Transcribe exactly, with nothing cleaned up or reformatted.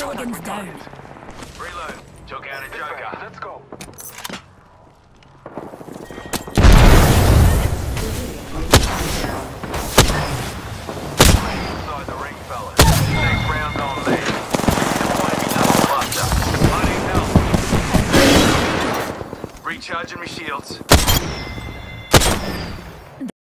Milligan's down. Reload. Took out a Joker. Let's go. Inside the ring, fellas. Next round's on me. Deploying another cluster. I need help. Recharging my shields.